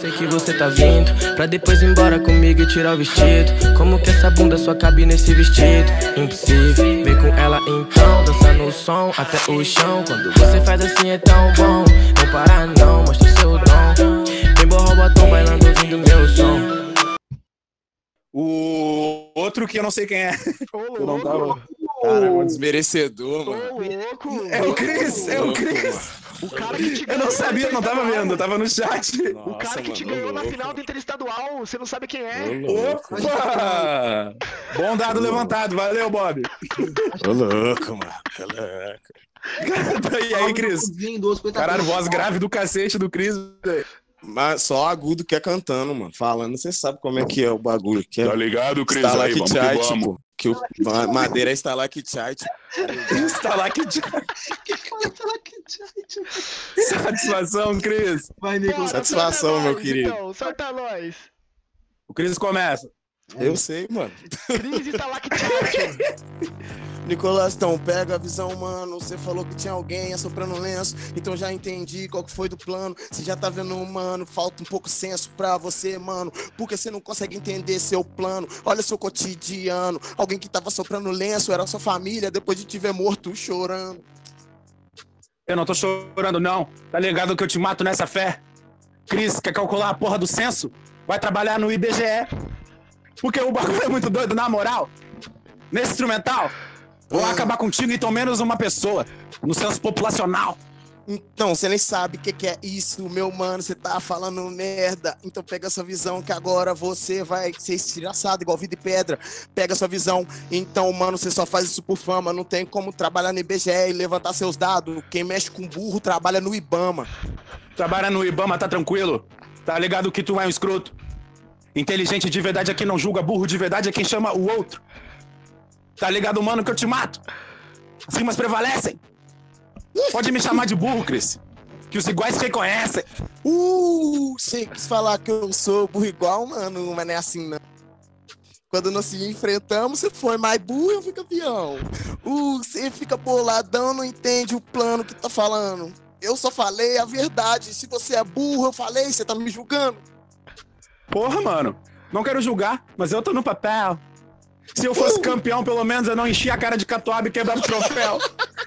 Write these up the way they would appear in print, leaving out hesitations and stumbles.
sei que você tá vindo pra depois ir embora comigo e tirar o vestido. Como que essa bunda sua cabe nesse vestido? Impossível, vem com ela então, dança no som até o chão. Quando você faz assim é tão bom, não para não, mostra o seu dom. Vem borra o batom bailando ouvindo meu som. O outro que eu não sei quem é. Ô, Eu não tava... louco! Cara, um desmerecedor, Ô, mano. louco! É o Cris, é o Cris. O cara que te Eu ganhou não sabia, não tava vendo, eu tava no chat. O cara que te ganhou na final do Interestadual, você não sabe quem é. Opa! Bom dado levantado, valeu, Bob. Ô louco, mano. Ô louco. E aí, Cris? Caralho, voz grave do cacete do Cris. Mas só agudo que é cantando, mano. Falando, você sabe como é que é o bagulho. Que é Tá ligado, Cris? Aí, vamos que vamos. Que o madeira é estalactite. Estalactite. Satisfação, Cris. Vai, Nicolas. Satisfação, meu querido. Então, solta nós. O Cris começa. Eu sei, mano. Cris Estalactite. Nicolas, então pega a visão, mano. Você falou que tinha alguém assoprando lenço, então já entendi qual que foi do plano. Você já tá vendo, mano, falta um pouco senso pra você, mano, porque você não consegue entender seu plano. Olha seu cotidiano. Alguém que tava assoprando lenço era sua família, depois de te ver morto chorando. Eu não tô chorando, não. Tá ligado que eu te mato nessa fé? Cris, quer calcular a porra do censo? Vai trabalhar no IBGE. Porque o bagulho é muito doido, na moral. Nesse instrumental, vou acabar contigo e então menos uma pessoa. No censo populacional. Então, você nem sabe o que é isso, meu mano, você tá falando merda. Então pega essa visão que agora você vai ser estilhaçado igual vida e pedra. Pega essa visão, então, mano, você só faz isso por fama. Não tem como trabalhar no IBGE e levantar seus dados. Quem mexe com burro trabalha no IBAMA. Trabalha no IBAMA, tá tranquilo? Tá ligado que tu é um escroto? Inteligente de verdade é quem não julga, burro de verdade é quem chama o outro. Tá ligado, mano, que eu te mato? As rimas prevalecem. Pode me chamar de burro, Cris, que os iguais te reconhecem. Você quis falar que eu sou burro igual, mano, mas não é assim, não. Quando nós se enfrentamos, você foi mais burro e eu fui campeão. Você fica boladão, não entende o plano que tá falando. Eu só falei a verdade. Se você é burro, eu falei, você tá me julgando. Porra, mano, não quero julgar, mas eu tô no papel. Se eu fosse campeão, pelo menos eu não enchia a cara de catuaba e quebrava o troféu.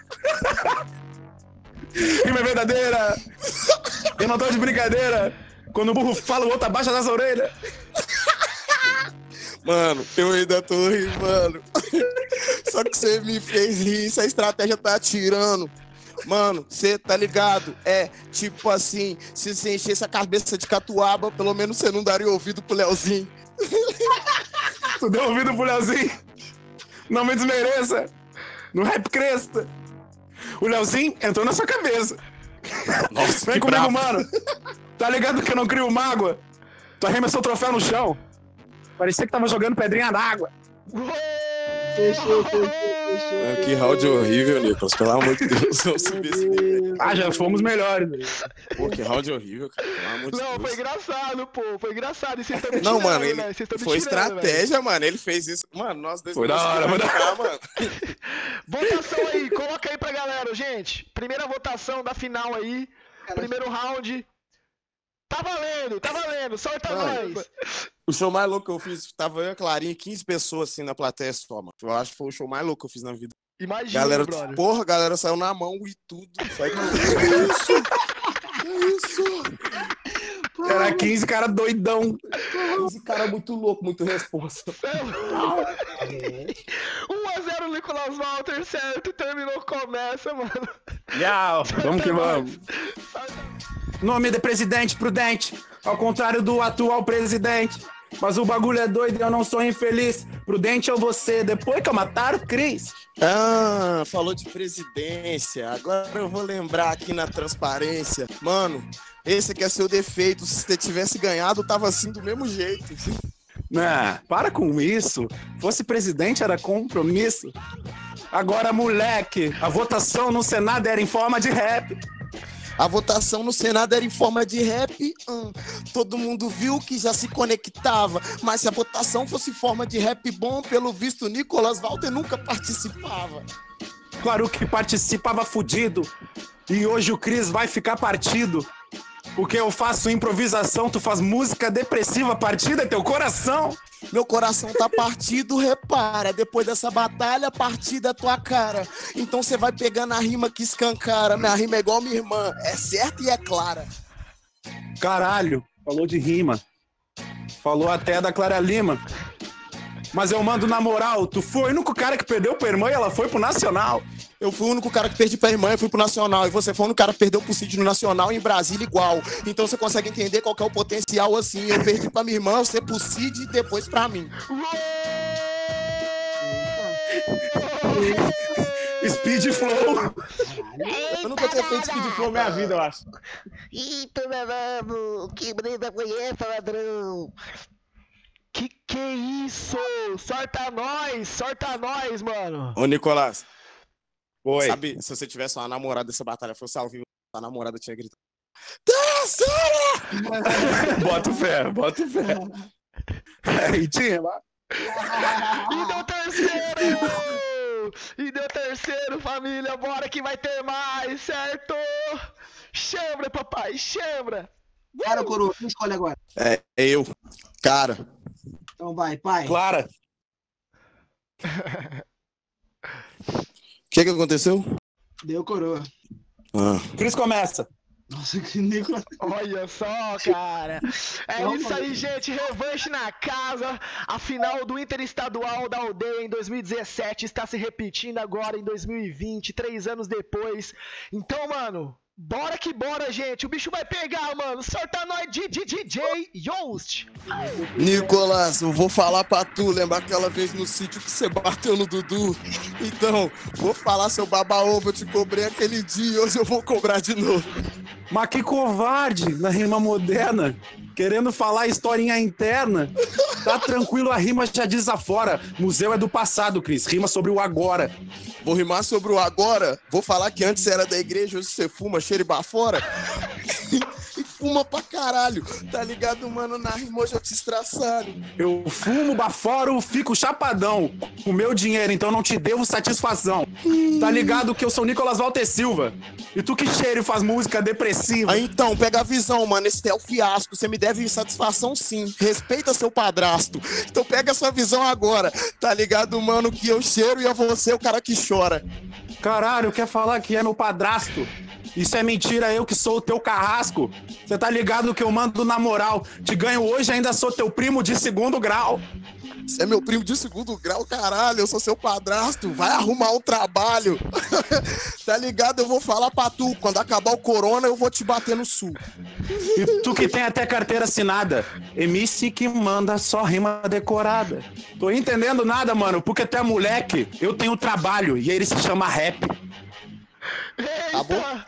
Rima é verdadeira. Eu não tô de brincadeira. Quando o burro fala, o outro abaixa das orelhas. Mano, eu ainda tô rimando. Só que você me fez rir, essa estratégia tá atirando. Mano, você tá ligado? É tipo assim, se você enchesse a cabeça de catuaba, pelo menos você não daria ouvido pro Leozinho. Tu deu ouvido pro Leozinho? Não me desmereça. No rap cresta. O Leozinho entrou na sua cabeça. Nossa, vem comigo, mano. Tá ligado que eu não crio mágoa? Tu arremessou o troféu no chão. Parecia que tava jogando pedrinha d'água. Fechou. Que round horrível, Nicolas. Pelo amor de Deus, não subestime. Já fomos melhores. Pô, que round horrível, cara. Pelo amor de Deus. Não, foi engraçado, pô. Foi engraçado. E vocês estão me Não, tirando, mano, ele né? foi estratégia, mano. Ele fez isso. Mano, nós dois foi da hora, mano. Votação aí, coloca aí pra galera, gente. Primeira votação da final aí. Primeiro round. Tá valendo. Solta nós. O show mais louco que eu fiz, tava eu e a Clarinha, 15 pessoas assim na plateia só, mano. Eu acho que foi o show mais louco que eu fiz na vida. Imagina, galera, brother. Porra, a galera saiu na mão e tudo. Foi isso. Era 15 cara doidão. 15 cara muito louco, muito responsa. 1-0 Nicolas Walter, certo? Terminou, começa, mano. Vamos que vamos. Nome de presidente prudente, ao contrário do atual presidente. Mas o bagulho é doido e eu não sou infeliz. Prudente é você, depois que eu matar o Cris. Falou de presidência. Agora eu vou lembrar aqui na transparência. Mano, esse aqui é seu defeito. Se você tivesse ganhado, tava assim do mesmo jeito. Para com isso. Fosse presidente era compromisso. Agora, moleque, a votação no Senado era em forma de rap. A votação no Senado era em forma de rap. Todo mundo viu que já se conectava. Mas se a votação fosse em forma de rap bom, pelo visto, Nicolas Walter nunca participava. Claro que participava fudido. E hoje o Cris vai ficar partido. Porque eu faço improvisação, tu faz música depressiva, partida é teu coração. Meu coração tá partido, repara. Depois dessa batalha, partida é tua cara. Então você vai pegando a rima que escancara. Minha rima é igual minha irmã, é certa e é clara. Caralho, falou de rima. Falou até da Clara Lima. Mas eu mando na moral, tu foi o único cara que perdeu pra irmã e ela foi pro Nacional. Eu fui o único cara que perdi pra irmã e fui pro Nacional. E você foi o único cara que perdeu pro Cid no Nacional e em Brasília igual. Então você consegue entender qual que é o potencial assim. Eu perdi pra minha irmã, você pro Cid e depois pra mim. Speed Flow. Eu nunca tinha feito Speed Flow na minha vida, eu acho. Eita, mano, que brisa foi essa, ladrão? Que é isso? Sorta nós, mano. Ô, Nicolás. Oi. Sabe, se você tivesse uma namorada dessa batalha, fosse ao vivo, a namorada tinha gritado. Terceira! Bota fé, bota fé. Aí tinha lá. E deu terceiro, família. Bora que vai ter mais, certo? Chambra, papai, chambra. Cara, coroa, quem escolhe agora? É eu. Cara. Então vai, pai. Clara. O que aconteceu? Deu coroa. Cris começa. Nossa, que Nicolas. Olha só, cara. É isso aí, gente. Revanche na casa. A final do Interestadual da Aldeia em 2017 está se repetindo agora em 2020, 3 anos depois. Então, mano, bora que bora, gente. O bicho vai pegar, mano. Sorta nós, DJ Yost. Nicolás, eu vou falar pra tu. Lembra aquela vez no sítio que você bateu no Dudu? Então, vou falar, seu baba-ovo. Eu te cobrei aquele dia e hoje eu vou cobrar de novo. Mas que covarde na rima moderna, querendo falar historinha interna. Tá tranquilo, a rima já desafora. Museu é do passado, Cris, rima sobre o agora. Vou rimar sobre o agora. Vou falar que antes era da igreja, hoje você fuma, cheira e bafora. E fuma pra caralho. Tá ligado, mano? Na rima hoje eu te estraçalho. Eu fumo, baforo, fico chapadão. Com meu dinheiro, então não te devo satisfação. Tá ligado que eu sou Nicolas Walter Silva. E tu que cheira e faz música depressiva. Aí então, pega a visão, mano. Esse é o fiasco. Você me deve satisfação sim. Respeita seu padrasto. Então pega essa visão agora. Tá ligado, mano, que eu cheiro e é você o cara que chora. Caralho, quer falar que é meu padrasto? Isso é mentira, eu que sou o teu carrasco. Você tá ligado que eu mando na moral. Te ganho hoje, ainda sou teu primo de 2º grau. Você é meu primo de 2º grau, caralho. Eu sou seu padrasto. Vai arrumar um trabalho. Tá ligado? Eu vou falar pra tu. Quando acabar o corona, eu vou te bater no sul. E tu que tem até carteira assinada. MC que manda só rima decorada. Tô entendendo nada, mano. Porque tu é moleque. Eu tenho trabalho. E ele se chama rap. Eita,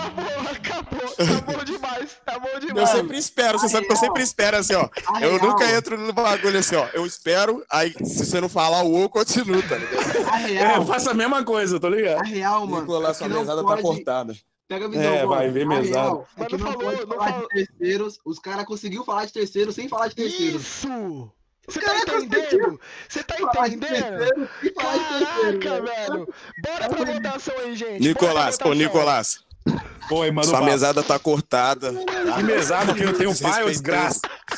acabou demais, tá bom demais. Eu sempre espero, você sabe que eu sempre espero assim, ó. Eu nunca entro no bagulho assim, ó. Eu espero, aí se você não falar o eu continuo, tá ligado? A real, Eu faço a mesma coisa, tô ligado. a real, mano. Nicolás, sua é que não mesada pode- tá cortada. Pega a visão, mano. vai ver A mesada. real é Mas que não não falou, pode não falar falou. de terceiros. Os caras conseguiram falar de terceiro sem falar de terceiro. Isso! Você tá Caraca, entendendo? Você tá Falar de entendendo? terceiro sem falar de terceiro, Caraca, velho. velho! Bora pra votação aí, gente! Nicolás, Bora ô pra votação. Nicolás, Oi, mano. sua mesada tá cortada. Que mesado que eu tenho pai ou desgraça.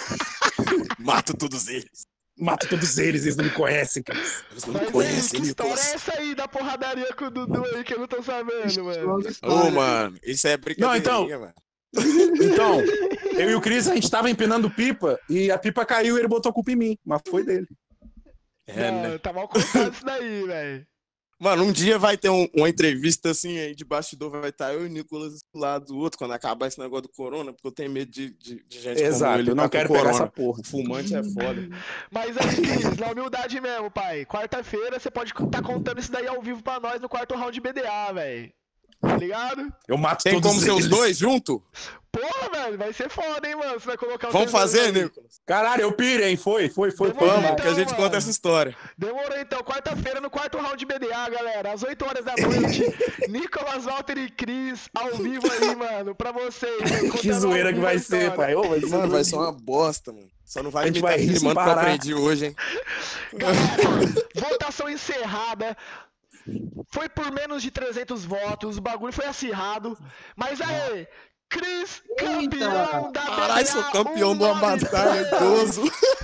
Mato todos eles. Mato todos eles não me conhecem, cara. Eles não Mas me aí, conhecem, que história é Nicolás. essa aí da porradaria com o Dudu aí que eu não tô sabendo, mano? Longa Ô, história. mano, isso é brincadeira, Não, mano. Então, eu e o Cris, a gente tava empinando pipa e a pipa caiu e ele botou a culpa em mim. Mas foi dele. É, Não, né? tá mal contado isso daí, velho. Mano, um dia vai ter uma entrevista assim aí de bastidor, vai estar eu e o Nicolas um lado do outro quando acabar esse negócio do corona, porque eu tenho medo de gente Exato, como ele eu não tá com quero pegar corona. essa porra. Fumante é foda. Mas aí, Cris, na humildade mesmo, pai. Quarta-feira você pode tá contando isso daí ao vivo pra nós no quarto round de BDA, velho. Tá ligado? Eu mato Tem todos como ser os eles. dois junto? Porra, velho, vai ser foda, hein, mano? Você vai colocar o Vamos terceiro fazer, aí. Nicolas? Caralho, eu pirei, hein? Foi. Demorou. Vamos, Então, que a gente mano. conta essa história. Demorou então, quarta-feira no quarto round de BDA, galera, às 8 horas da noite. Nicolas, Walter e Cris ao vivo aí, mano, pra vocês. Né, Que contando zoeira ao que vivo a vai ser, história. pai. Ô, vai ser Mano, vai ser uma bosta, mano. Só não vai A gente imitar vai rir aquele sem mano que eu parar. aprendi hoje, hein? Galera, votação encerrada. Foi por menos de 300 votos, o bagulho foi acirrado. Mas aí, Cris, campeão da Caralho, sou campeão do Amatalha, idoso.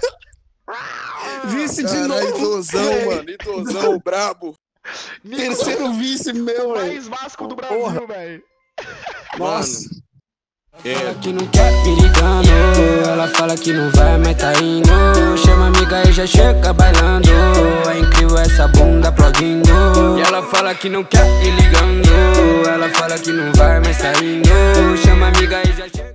Vice de Caralho, novo. idosão, mano. Idosão, brabo. Terceiro vice meu, velho. Mais Vasco do Brasil, velho. Nossa. Fala que não quer me ligando, ela fala que não vai, mas tá indo. Chama a amiga e já chega bailando. É incrível essa bunda aplaudindo. E ela fala que não quer me ligando, ela fala que não vai, mas tá indo. Chama a amiga e já chega.